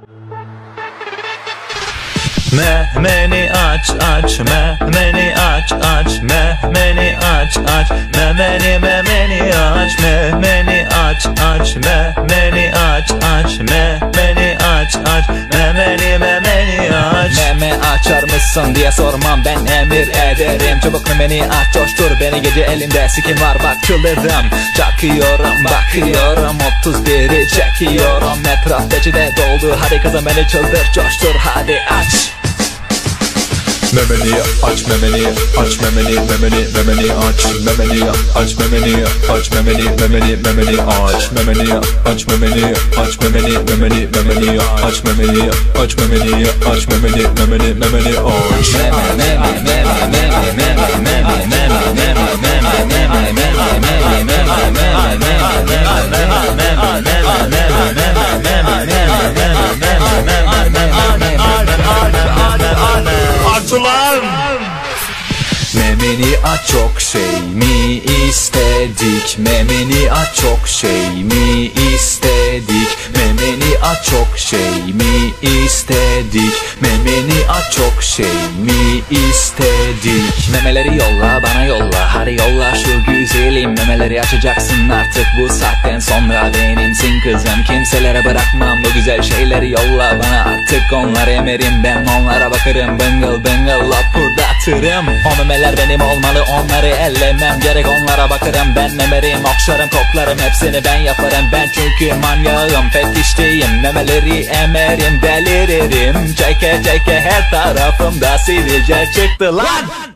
Memeni aç aç, memeni aç aç, memeni aç aç, memeni aç, memeni aç aç, memeni aç aç, memeni aç aç, memeni aç. Meme açar mısın diye sormam, ben emir ederim. Çabuk memeni aç, coştur beni, gece elimde sikim var bak çıldırdım. Çakıyorum bakıyorum, 31'i çekiyorum, etraf peçete doldu. Hadi kızım beni çıldır, coştur hadi aç. Memeni aç, memeni aç, memeni aç, memeni aç, memeni aç, memeni aç, memeni aç, memeni aç, memeni aç, memeni aç, memeni aç, memeni Memeni aç, çok şey mi istedik? Memeni aç, çok şey mi istedik? Memeni aç, çok şey mi istedik? Memeni aç, çok şey mi istedik? Memeleri yolla bana, yolla hadi yolla şu güzelim. Memeleri açacaksın artık bu saatten sonra, benimsin kızım, kimselere bırakmam bu güzel şeyleri. Yolla bana artık, onlar emerim, ben onlara bakarım. Bıngıl bıngıl lapurdatırım. O memeler benim olmalı, onları ellemem gerek, onlara bakarım. Ben memeriyim, okşarım koklarım, hepsini ben yaparım. Ben çünkü manyağım, fetişteyim, memeleri emerim, deliririm. Çeke çeke her tarafımda sivilce çıktı lan.